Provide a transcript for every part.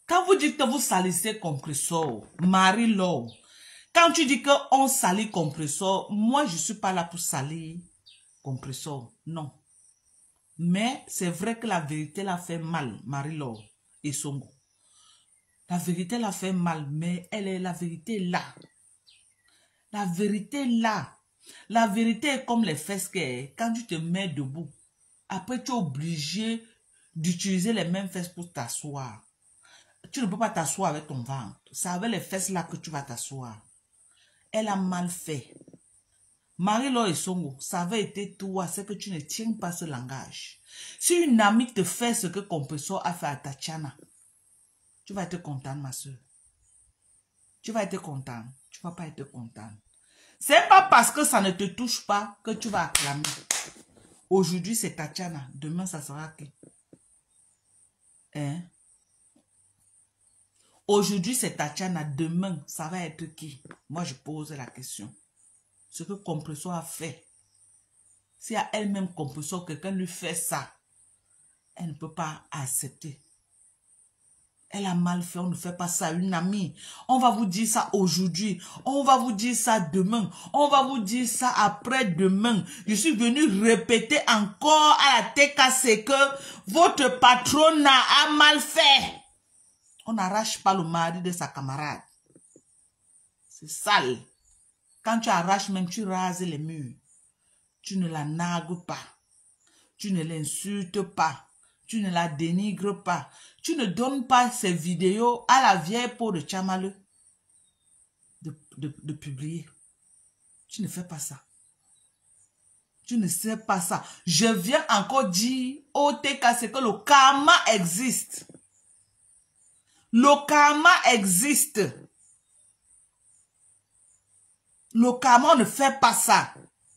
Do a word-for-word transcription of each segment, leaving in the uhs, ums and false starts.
Quand vous dites que vous salissez compresseur, Marie-Laure, quand tu dis qu'on salit compresseur, moi je ne suis pas là pour salir compresseur, non. Mais c'est vrai que la vérité l'a fait mal, Marie-Laure et Songo. La vérité l'a fait mal, mais elle est la vérité là. La vérité là. La vérité est comme les fesses que quand tu te mets debout, après tu es obligé d'utiliser les mêmes fesses pour t'asseoir. Tu ne peux pas t'asseoir avec ton ventre. C'est avec les fesses là que tu vas t'asseoir. Elle a mal fait. Marie-Laure et Songo, ça avait été toi, c'est que tu ne tiens pas ce langage. Si une amie te fait ce que Compresseur a fait à Tatiana, tu vas être contente, ma soeur. Tu vas être contente. Tu ne vas pas être contente. C'est pas parce que ça ne te touche pas que tu vas acclamer. Aujourd'hui, c'est Tatiana. Demain, ça sera qui? Hein? Aujourd'hui, c'est Tatiana. Demain, ça va être qui? Moi, je pose la question. Ce que Compresseur a fait. Si à elle-même Compresseur, quelqu'un lui fait ça, elle ne peut pas accepter. Elle a mal fait, on ne fait pas ça à une amie. On va vous dire ça aujourd'hui. On va vous dire ça demain. On va vous dire ça après-demain. Je suis venu répéter encore à la T K C que votre patronat a mal fait. On n'arrache pas le mari de sa camarade. C'est sale. Quand tu arraches même, tu rases les murs. Tu ne la nargues pas. Tu ne l'insultes pas. Tu ne la dénigres pas. Tu ne donnes pas ces vidéos à la vieille peau de Tchamaleu de, de, de publier. Tu ne fais pas ça. Tu ne sais pas ça. Je viens encore dire au T K, c'est que le karma existe. Le karma existe. Le karma, on ne fait pas ça.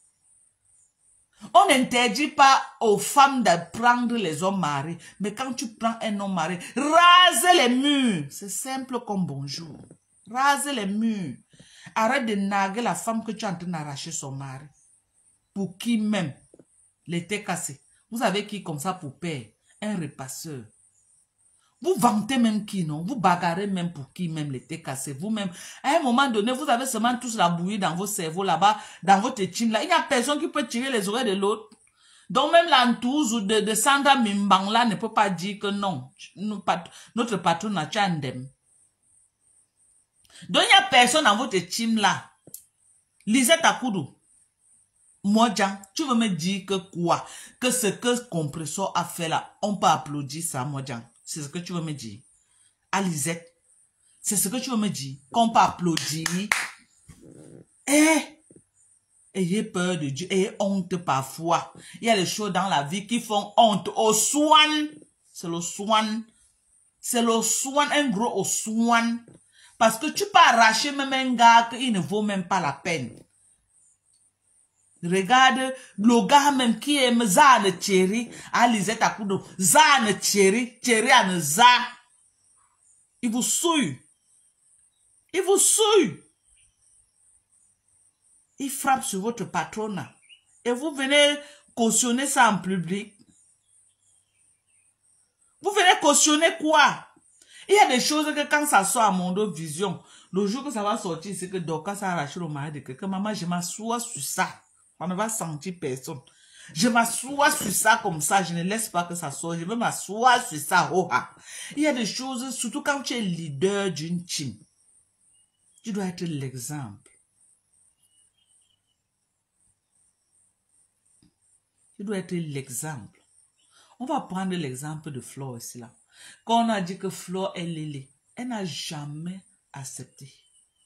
On n'interdit pas aux femmes de prendre les hommes mariés. Mais quand tu prends un homme marié, rase les murs. C'est simple comme bonjour. Rase les murs. Arrête de narguer la femme que tu es en train d'arracher son mari. Pour qui même? L'été cassé. Vous savez qui comme ça pour père? Un repasseur. Vous vantez même qui, non? Vous bagarrez même pour qui même l'été cassé. Vous-même, à un moment donné, vous avez seulement tous la bouillie dans vos cerveaux là-bas, dans votre team là. Il n'y a personne qui peut tirer les oreilles de l'autre. Donc même l'entouse de, de Sandra Mimbang là ne peut pas dire que non. Notre patron n'a pas indemne. Donc il n'y a personne dans votre team là. Lisette Akoudou. Moi, Jean, tu veux me dire que quoi? Que ce que Compresseur a fait là, on peut applaudir ça, moi, Jean. C'est ce que tu veux me dire. Alizette, c'est ce que tu veux me dire. Qu'on peut applaudir. Eh, ayez peur de Dieu. Ayez honte parfois. Il y a des choses dans la vie qui font honte. Au swan. C'est le swan. C'est le swan, un gros au swan. Parce que tu peux arracher même un gars qui ne vaut même pas la peine. Regarde, le gars même qui aime Zane Thierry, à Lisette Akoudou, Zane Thierry, Thierry Anne Za. Il vous souille. Il vous souille. Il frappe sur votre patronat. Et vous venez cautionner ça en public. Vous venez cautionner quoi? Il y a des choses que quand ça sort à Mondo Vision, le jour que ça va sortir, c'est que Dorcas a arraché le mari de quelqu'un. Maman, je m'assois sur ça. On ne va sentir personne. Je m'assois sur ça comme ça. Je ne laisse pas que ça sorte. Je veux m'asseoir sur ça. Oh, ah. Il y a des choses, surtout quand tu es leader d'une team. Tu dois être l'exemple. Tu dois être l'exemple. On va prendre l'exemple de Flore ici là. Quand on a dit que Flore est Lélé, elle n'a jamais accepté.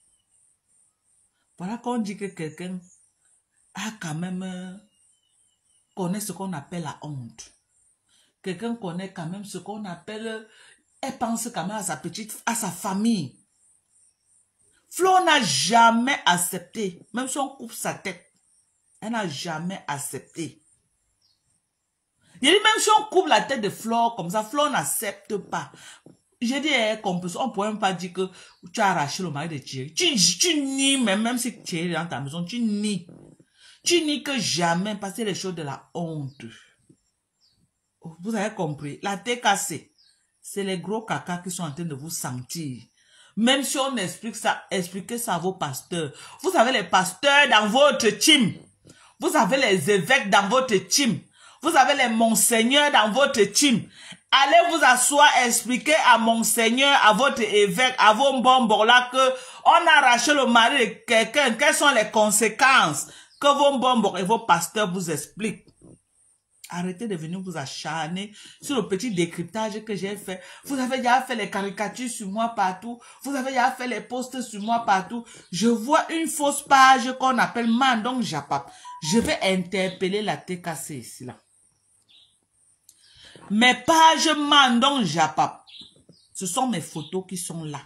Voilà qu'on dit que quelqu'un a quand même euh, connaît ce qu'on appelle la honte. Quelqu'un connaît quand même ce qu'on appelle, elle pense quand même à sa petite, à sa famille. Flore n'a jamais accepté, même si on coupe sa tête, elle n'a jamais accepté. Il dit même si on coupe la tête de Flore comme ça, Flore n'accepte pas. J'ai dit, eh, on ne pourrait même pas dire que tu as arraché le mari de Thierry. Tu, tu nies, même, même si Thierry est dans ta maison, tu nies. Tu nies que jamais, parce que c'est les choses de la honte. Vous avez compris. La T K C, c'est les gros caca qui sont en train de vous sentir. Même si on explique ça, expliquez ça à vos pasteurs. Vous avez les pasteurs dans votre team. Vous avez les évêques dans votre team. Vous avez les monseigneurs dans votre team. Allez vous asseoir, expliquer à monseigneur, à votre évêque, à vos bonbons là que on a arraché le mari de quelqu'un. Quelles sont les conséquences que vos bonbons et vos pasteurs vous expliquent. Arrêtez de venir vous acharner sur le petit décryptage que j'ai fait. Vous avez déjà fait les caricatures sur moi partout. Vous avez déjà fait les posts sur moi partout. Je vois une fausse page qu'on appelle Mandong Japap. Je vais interpeller la T K C ici là. Mes pages Mandong Japap. Ce sont mes photos qui sont là.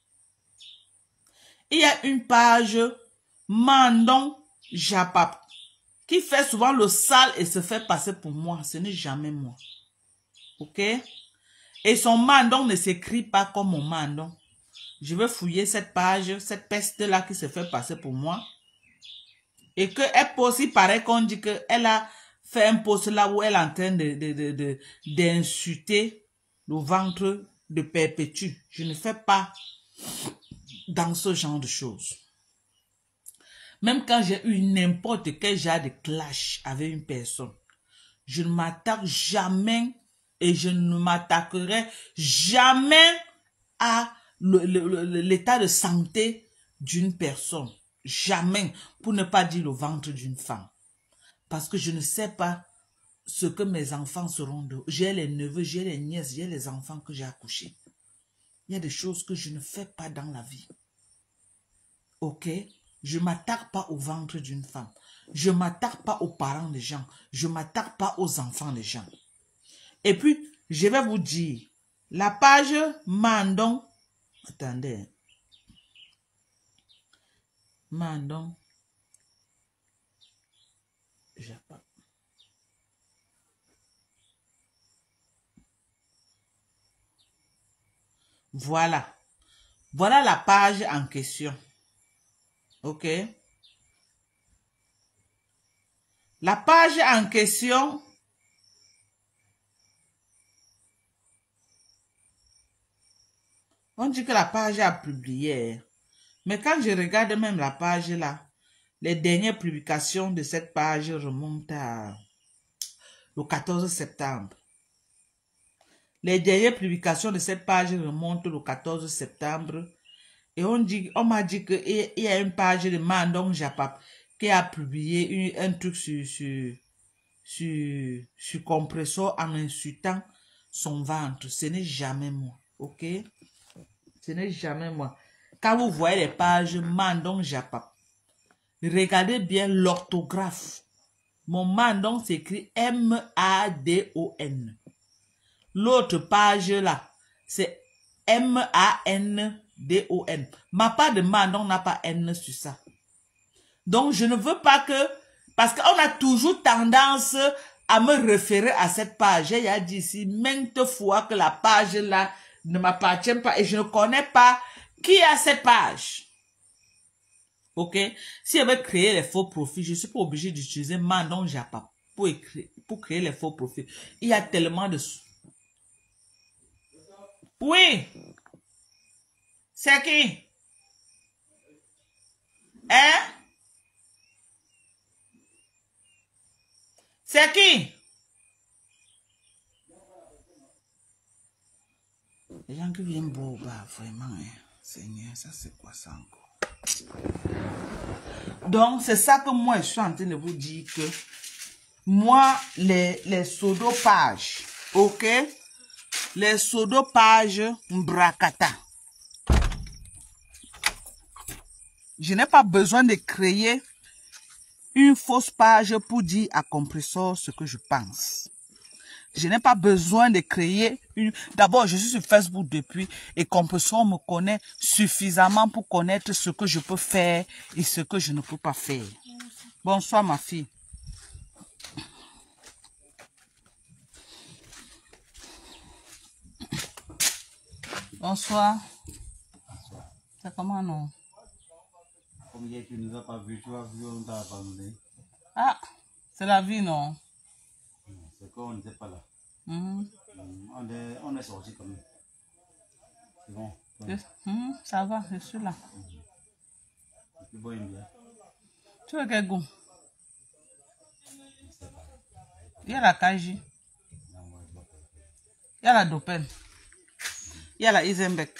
Il y a une page Mandong Japap qui fait souvent le sale et se fait passer pour moi. Ce n'est jamais moi. Ok? Et son Mandong ne s'écrit pas comme mon Mandong. Je vais fouiller cette page, cette peste-là qui se fait passer pour moi. Et que elle peut aussi paraît qu'on dit qu'elle a fait un post là où elle est en train de, de, de, de, d'insulter le ventre de Perpétue. Je ne fais pas dans ce genre de choses. Même quand j'ai eu n'importe quel genre de clash avec une personne, je ne m'attaque jamais et je ne m'attaquerai jamais à l'état de santé d'une personne. Jamais, pour ne pas dire le ventre d'une femme. Parce que je ne sais pas ce que mes enfants seront de. J'ai les neveux, j'ai les nièces, j'ai les enfants que j'ai accouchés. Il y a des choses que je ne fais pas dans la vie. Ok? Je ne m'attaque pas au ventre d'une femme. Je ne m'attaque pas aux parents des gens. Je ne m'attaque pas aux enfants des gens. Et puis, je vais vous dire, la page Mandong. Attendez. Mandong. J'ai pas. Voilà. Voilà la page en question. Ok. La page en question. On dit que la page a publié. Mais quand je regarde même la page là, les dernières publications de cette page remontent à le quatorze septembre. Les dernières publications de cette page remontent le quatorze septembre. Et on dit, on m'a dit qu'il y a une page de Mandong Japap qui a publié un truc sur, sur, sur, sur Compressor en insultant son ventre. Ce n'est jamais moi. Ok? Ce n'est jamais moi. Quand vous voyez les pages Mandong Japap, regardez bien l'orthographe. Mon Mandong s'écrit M A D O N. L'autre page là, c'est M A N D O N. Ma part de Mandong n'a pas N sur ça. Donc, je ne veux pas que... Parce qu'on a toujours tendance à me référer à cette page. J'ai déjà dit ici maintes fois que la page là ne m'appartient pas et je ne connais pas qui a cette page. Ok? Si je veux créer les faux profils, je ne suis pas obligé d'utiliser Mandong Japap pour, écrire, pour créer les faux profils. Il y a tellement de... Oui. C'est qui? Hein? C'est qui? Les gens qui viennent boire, bah, vraiment, hein. Seigneur, ça c'est quoi ça encore? Donc, c'est ça que moi, je suis en train de vous dire que moi, les, les pseudo-pages, ok? Les pseudo-pages Mbrakata. Je n'ai pas besoin de créer une fausse page pour dire à Compressor ce que je pense. Je n'ai pas besoin de créer une... D'abord, je suis sur Facebook depuis et Compressor me connaît suffisamment pour connaître ce que je peux faire et ce que je ne peux pas faire. Bonsoir, ma fille. Bonsoir. C'est comment, non? Comme tu ne nous as pas vu, tu as vu, on t'a abandonné. Ah, c'est la vie, non? C'est qu'on n'était pas là. Mm. On est, on est sorti comme bon. Je- Hmm, ça va, je suis là. Tu bois une bière? Tu veux quel goût? Il y a la Kaji, Non, moi, je bois pas. il y a la Dopen, il y a la Isenbeck,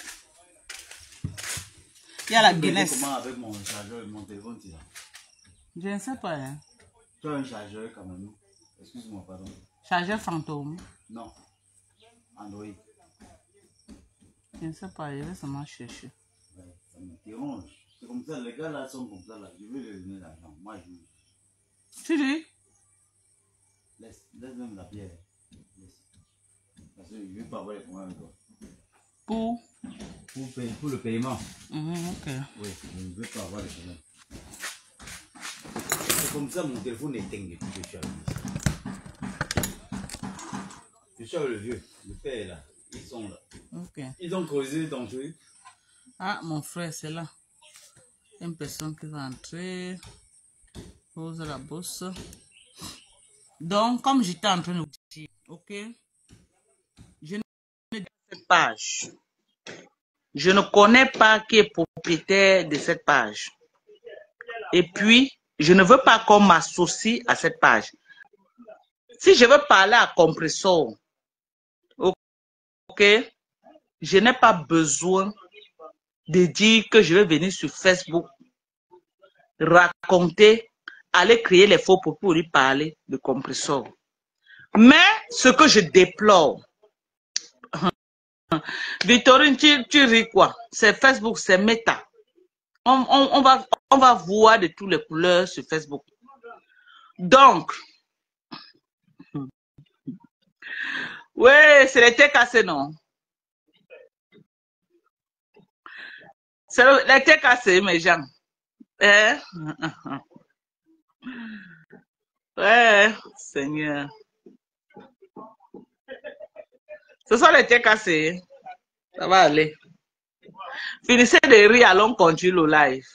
il y a la Tu m'aides Guinness. comment avec mon chargeur et mon téléphone, tu là? Je ne sais pas, hein. Tu as un chargeur quand même? Excuse-moi, pardon. Chargeur fantôme. Non. Android. Je ne sais pas, je vais seulement chercher. Ouais, ça me dérange. C'est comme ça, les gars là sont comme ça là. Je veux leur donner l'argent. Moi, je. Tu dis? Laisse, laisse même la bière. Laisse. Parce que je ne veux pas avoir les problèmes avec toi. Pour? Pour, payer, pour le paiement. Mhm, ok. Oui, je ne veux pas avoir les problèmes. C'est comme ça, mon téléphone est éteint depuis que je suis arrivé ici. Je suis avec le vieux, le père est là. Ils sont là. Ok. Ils ont causé ton truc. Ah, mon frère, c'est là. Une personne qui va entrer. Pose la bosse. Donc, comme j'étais en train de vous dire, ok, je ne connais pas cette page. Je ne connais pas qui est propriétaire de cette page. Et puis, je ne veux pas qu'on m'associe à cette page. Si je veux parler à Compressor, ok, je n'ai pas besoin de dire que je vais venir sur Facebook, raconter, aller créer les faux propos pour lui parler de Compressor. Mais ce que je déplore, Victorine, tu, tu ris quoi? C'est Facebook, c'est Meta. On, on, on, va, on va voir de toutes les couleurs sur Facebook. Donc, oui, c'est les T K C, non? C'est les T K C, mes gens. Eh? Ouais, Seigneur. Ce sont les T K C. Ça va aller. Finissez de rire, allons continuer le live.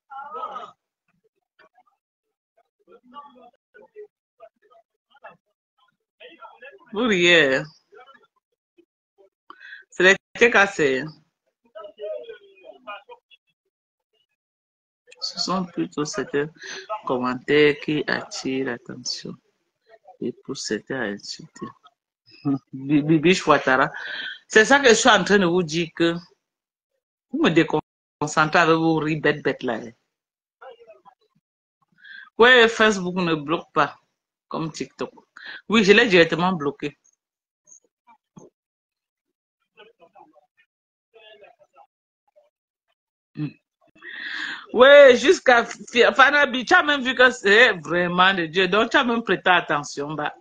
Vous riez. C'est les T K C. Ce sont plutôt certains commentaires qui attirent l'attention et pour certains à insulter. Bibiche Ouattara. C'est ça que je suis en train de vous dire que vous me déconcentrez avec vos rires bêtes bêtes là. Oui, Facebook ne bloque pas comme TikTok. Oui, je l'ai directement bloqué. Oui, jusqu'à Fanabi, tu as même vu que c'est vraiment de Dieu. Donc, tu as même prêté attention. Bah.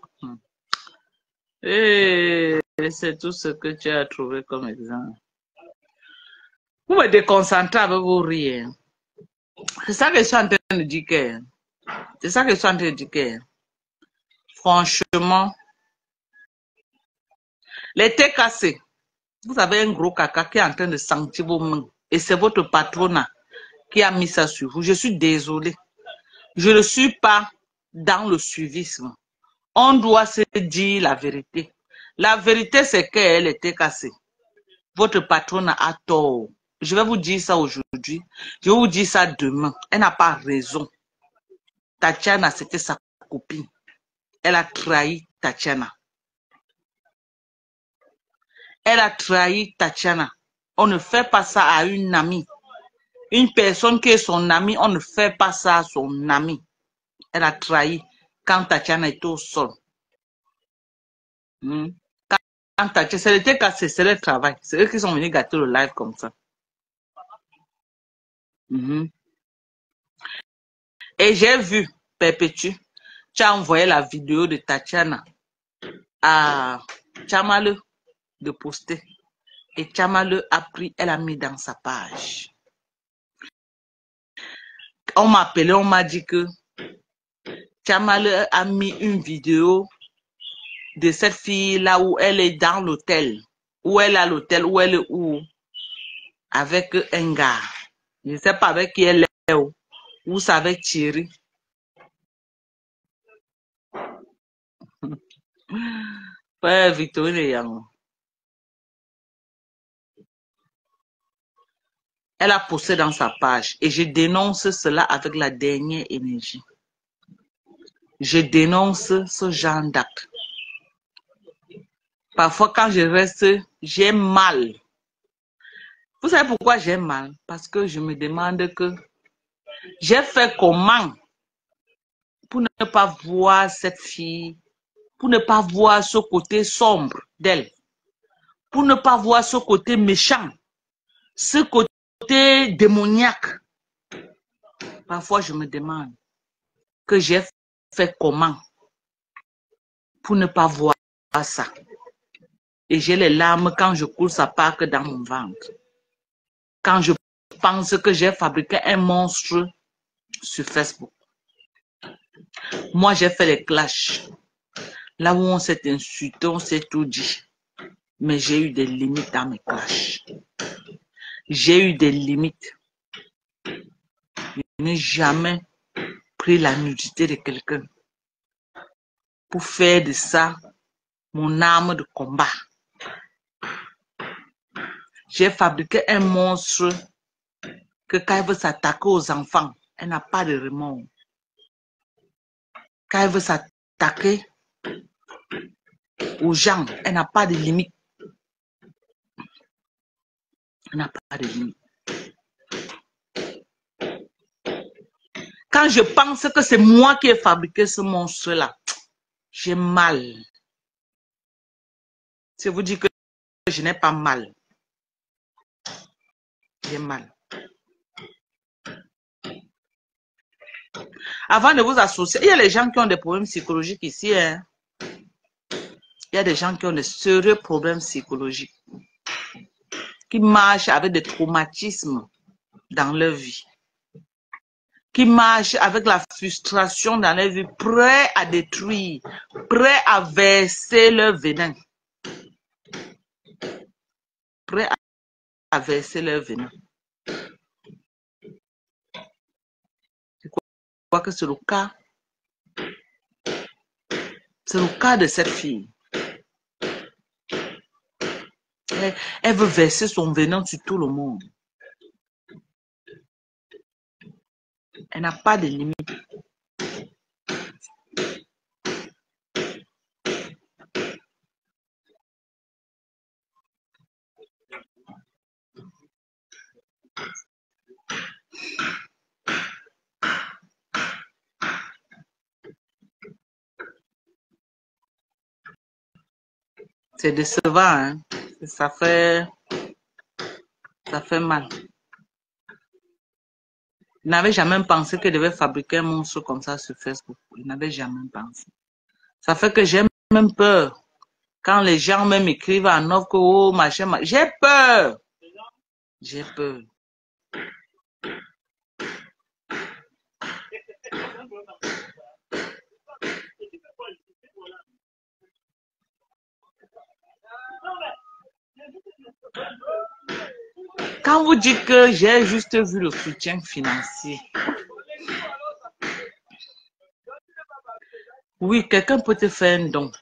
Et c'est tout ce que tu as trouvé comme exemple. Vous me déconcentrez avec vos rires. C'est ça que je suis en train de dire. Que... C'est ça que je suis en train de dire. Que... Franchement, les T K C, vous avez un gros caca qui est en train de sentir vos mains. Et c'est votre patronat qui a mis ça sur vous. Je suis désolée. Je ne suis pas dans le suivisme. On doit se dire la vérité. La vérité, c'est qu'elle était cassée. Votre patronat a tort. Je vais vous dire ça aujourd'hui. Je vais vous dire ça demain. Elle n'a pas raison. Tatiana, c'était sa copine. Elle a trahi Tatiana. Elle a trahi Tatiana. On ne fait pas ça à une amie. Une personne qui est son amie, on ne fait pas ça à son amie. Elle a trahi quand Tatiana était au sol. Hmm. Quand Tatiana, c'était cassé, c'est le travail. C'est eux qui sont venus gâter le live comme ça. Hmm. Et j'ai vu, Perpétue, tu as envoyé la vidéo de Tatiana à Chamale de poster. Et Chamale a pris, elle a mis dans sa page. On m'a appelé, on m'a dit que Chamale a mis une vidéo de cette fille là où elle est dans l'hôtel. Où elle est à l'hôtel, où elle est où? Avec un gars. Je ne sais pas avec qui elle est. Ou c'est avec Thierry. Ouais, Victorine et Yango. Elle a posté dans sa page et je dénonce cela avec la dernière énergie. Je dénonce ce genre d'acte. Parfois, quand je reste, j'ai mal. Vous savez pourquoi j'ai mal? Parce que je me demande que j'ai fait comment pour ne pas voir cette fille, pour ne pas voir ce côté sombre d'elle, pour ne pas voir ce côté méchant, ce côté démoniaque. Parfois, je me demande que j'ai fait comment pour ne pas voir ça. Et j'ai les larmes quand je coule sa Pâques dans mon ventre. Quand je pense que j'ai fabriqué un monstre sur Facebook. Moi, j'ai fait les clashs. Là où on s'est insulté, on s'est tout dit. Mais j'ai eu des limites dans mes clashs. J'ai eu des limites. Je n'ai jamais pris la nudité de quelqu'un pour faire de ça mon arme de combat. J'ai fabriqué un monstre que quand elle veut s'attaquer aux enfants, elle n'a pas de remords. Quand elle veut s'attaquer aux gens, elle n'a pas de limite. Elle n'a pas de limite. Quand je pense que c'est moi qui ai fabriqué ce monstre-là, j'ai mal. Je vous dis que je n'ai pas mal. J'ai mal. Avant de vous associer, il y a les gens qui ont des problèmes psychologiques ici. Hein. Il y a des gens qui ont de sérieux problèmes psychologiques, qui marchent avec des traumatismes dans leur vie, qui marchent avec la frustration dans leur vie, prêts à détruire, prêts à verser leur venin. Prêts à verser leur venin. Je crois que c'est le cas. C'est le cas de cette fille. Elle, elle veut verser son venin sur tout le monde. Elle n'a pas de limite. C'est décevant, hein? Ça fait, ça fait mal. Il n'avait jamais pensé qu'il devait fabriquer un monstre comme ça sur Facebook. Il n'avait jamais pensé. Ça fait que j'ai même peur. Quand les gens même écrivent en offre que oh, machin, machin, j'ai peur. J'ai peur. Quand vous dites que j'ai juste vu le soutien financier, oui, quelqu'un peut te faire un don.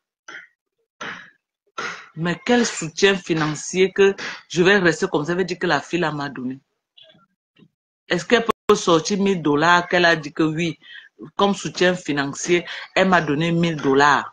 Mais quel soutien financier que je vais rester comme ça, ça veut dire que la fille m'a donné. Est-ce qu'elle peut sortir mille dollars, qu'elle a dit que oui, comme soutien financier, elle m'a donné mille dollars.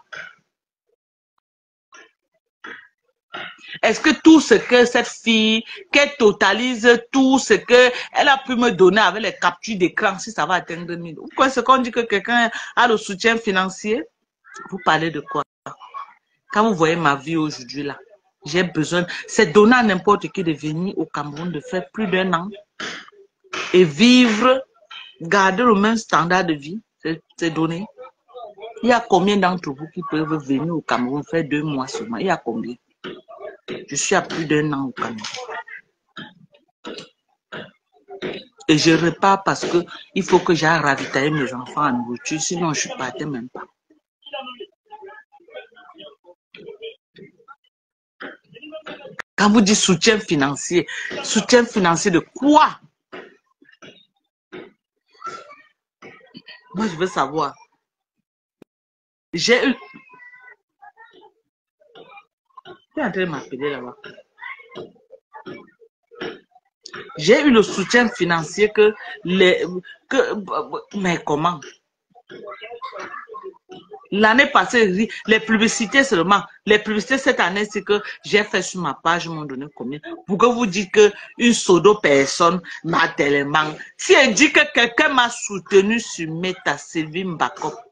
Est-ce que tout ce que cette fille, qu'elle totalise tout ce qu'elle a pu me donner avec les captures d'écran, si ça va atteindre mille? Vous croyez ce qu'on dit que quelqu'un a le soutien financier? Vous parlez de quoi? Quand vous voyez ma vie aujourd'hui là, j'ai besoin, c'est donner à n'importe qui de venir au Cameroun, de faire plus d'un an et vivre, garder le même standard de vie, c'est donné. Il y a combien d'entre vous qui peuvent venir au Cameroun faire deux mois seulement? Il y a combien? Je suis à plus d'un an au Cameroun. Et je repars parce que il faut que j'aille ravitailler mes enfants en nourriture, sinon je ne partais même pas. Quand vous dites soutien financier, soutien financier de quoi? Moi, je veux savoir. J'ai eu... Tu es en train de m'appeler là-bas. J'ai eu le soutien financier que les... Que, mais comment? L'année passée, les publicités seulement. Les publicités cette année, c'est que j'ai fait sur ma page, m'ont donné combien? Pour que vous dites qu'une pseudo personne m'a tellement. Si elle dit que quelqu'un m'a soutenu sur Meta, Sylvie Mbakop,